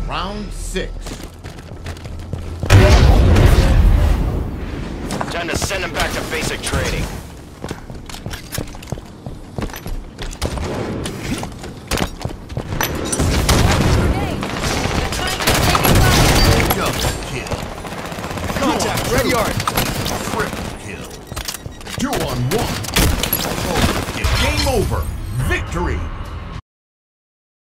Round 6. Time to send him back to basic training. Double kill. Contact, ready yard. Triple kill. 2-on-1. Overkill. Game over. Victory.